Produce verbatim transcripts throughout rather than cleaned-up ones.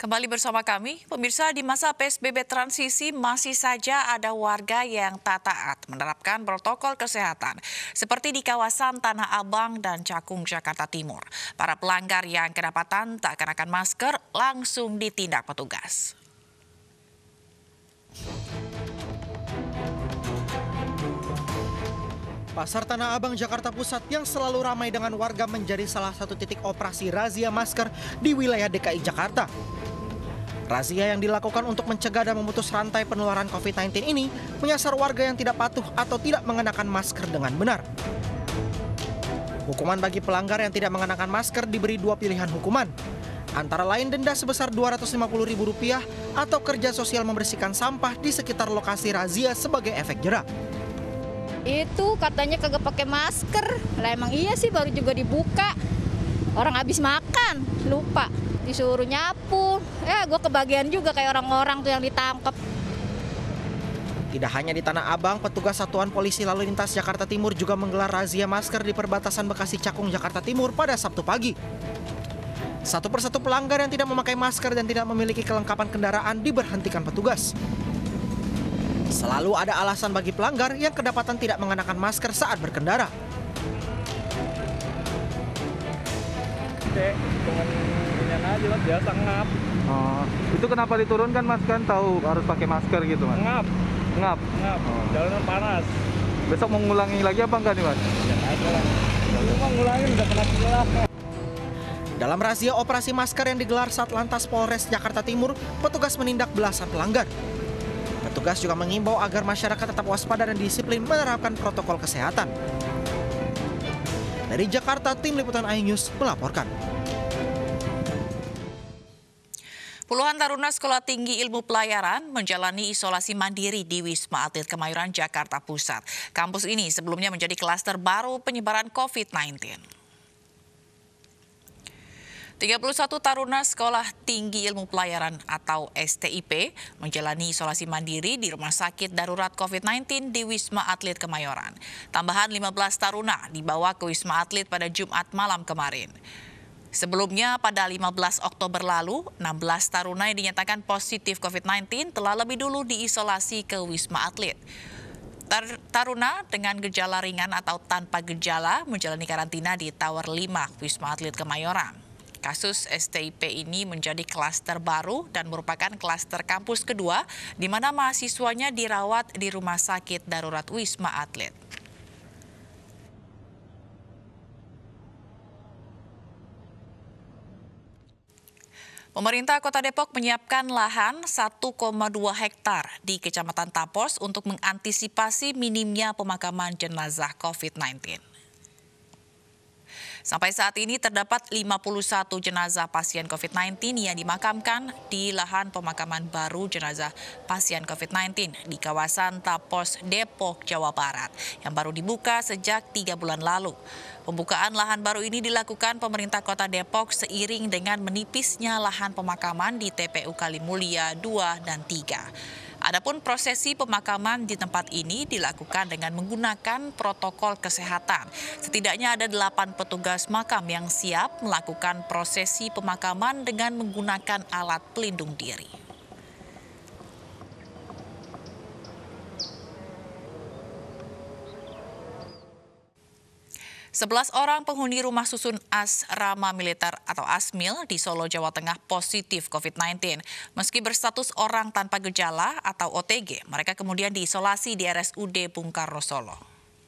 Kembali bersama kami, pemirsa, di masa P S B B transisi masih saja ada warga yang tak taat menerapkan protokol kesehatan seperti di kawasan Tanah Abang dan Cakung, Jakarta Timur. Para pelanggar yang kedapatan tak kenakan masker langsung ditindak petugas. Pasar Tanah Abang, Jakarta Pusat yang selalu ramai dengan warga menjadi salah satu titik operasi razia masker di wilayah D K I Jakarta. Razia yang dilakukan untuk mencegah dan memutus rantai penularan covid sembilan belas ini menyasar warga yang tidak patuh atau tidak mengenakan masker dengan benar. Hukuman bagi pelanggar yang tidak mengenakan masker diberi dua pilihan hukuman, antara lain denda sebesar dua ratus lima puluh ribu rupiah atau kerja sosial membersihkan sampah di sekitar lokasi razia sebagai efek jera. Itu katanya kagak pakai masker. Lah emang iya sih, baru juga dibuka. Orang habis makan, lupa. Disuruh nyapu. Ya gue kebagian juga kayak orang-orang tuh yang ditangkap. Tidak hanya di Tanah Abang, petugas Satuan Polisi Lalu Lintas Jakarta Timur juga menggelar razia masker di perbatasan Bekasi Cakung, Jakarta Timur pada Sabtu pagi. Satu persatu pelanggar yang tidak memakai masker dan tidak memiliki kelengkapan kendaraan diberhentikan petugas. Selalu ada alasan bagi pelanggar yang kedapatan tidak mengenakan masker saat berkendara. Cek, dengan ini aja lah, biasa ngap. Oh, itu kenapa diturunkan mas, kan tahu harus pakai masker gitu mas? Ngap. Ngap? Ngap, Oh. jalanan panas. Besok mau ngulangi lagi apa enggak nih mas? Ya ada lah. Cuma ngulangin udah pernah jelas. Dalam razia operasi masker yang digelar Satlantas Polres Jakarta Timur, petugas menindak belasan pelanggar. Petugas juga mengimbau agar masyarakat tetap waspada dan disiplin menerapkan protokol kesehatan. Dari Jakarta, tim Liputan iNews melaporkan. Puluhan taruna Sekolah Tinggi Ilmu Pelayaran menjalani isolasi mandiri di Wisma Atlet Kemayoran, Jakarta Pusat. Kampus ini sebelumnya menjadi klaster baru penyebaran covid sembilan belas. tiga puluh satu taruna Sekolah Tinggi Ilmu Pelayaran atau S T I P menjalani isolasi mandiri di Rumah Sakit Darurat covid sembilan belas di Wisma Atlet Kemayoran. Tambahan lima belas taruna dibawa ke Wisma Atlet pada Jumat malam kemarin. Sebelumnya pada lima belas Oktober lalu, enam belas taruna yang dinyatakan positif covid sembilan belas telah lebih dulu diisolasi ke Wisma Atlet. Tar taruna dengan gejala ringan atau tanpa gejala menjalani karantina di Tower lima Wisma Atlet Kemayoran. Kasus S T I P ini menjadi klaster baru dan merupakan klaster kampus kedua di mana mahasiswanya dirawat di Rumah Sakit Darurat Wisma Atlet. Pemerintah Kota Depok menyiapkan lahan satu koma dua hektar di Kecamatan Tapos untuk mengantisipasi minimnya pemakaman jenazah covid sembilan belas. Sampai saat ini terdapat lima puluh satu jenazah pasien covid sembilan belas yang dimakamkan di lahan pemakaman baru jenazah pasien covid sembilan belas di kawasan Tapos, Depok, Jawa Barat yang baru dibuka sejak tiga bulan lalu. Pembukaan lahan baru ini dilakukan pemerintah Kota Depok seiring dengan menipisnya lahan pemakaman di T P U Kalimulia dua dan tiga. Adapun prosesi pemakaman di tempat ini dilakukan dengan menggunakan protokol kesehatan. Setidaknya ada delapan petugas makam yang siap melakukan prosesi pemakaman dengan menggunakan alat pelindung diri. sebelas orang penghuni rumah susun asrama militer atau Asmil di Solo, Jawa Tengah positif covid sembilan belas. Meski berstatus orang tanpa gejala atau O T G, mereka kemudian diisolasi di R S U D Bung Karno Solo.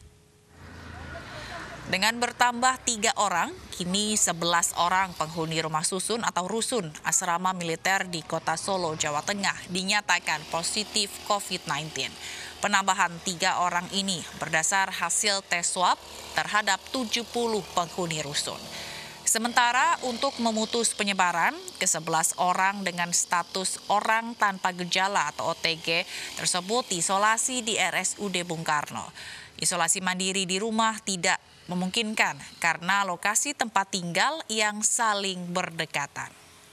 Dengan bertambah tiga orang, kini sebelas orang penghuni rumah susun atau rusun asrama militer di Kota Solo, Jawa Tengah dinyatakan positif covid sembilan belas. Penambahan tiga orang ini berdasar hasil tes swab terhadap tujuh puluh penghuni rusun. Sementara untuk memutus penyebaran, ke sebelas orang dengan status orang tanpa gejala atau O T G tersebut diisolasi di R S U D Bung Karno. Isolasi mandiri di rumah tidak memungkinkan karena lokasi tempat tinggal yang saling berdekatan.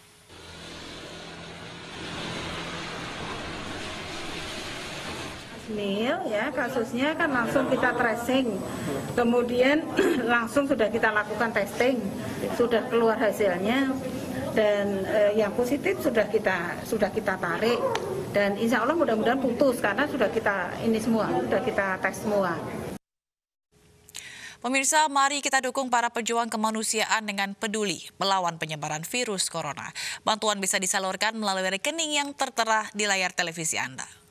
Asmil ya, kasusnya kan langsung kita tracing, kemudian langsung sudah kita lakukan testing, sudah keluar hasilnya dan eh, yang positif sudah kita sudah kita tarik dan insya Allah mudah-mudahan putus karena sudah kita ini semua, sudah kita tes semua. Pemirsa, mari kita dukung para pejuang kemanusiaan dengan peduli melawan penyebaran virus corona. Bantuan bisa disalurkan melalui rekening yang tertera di layar televisi Anda.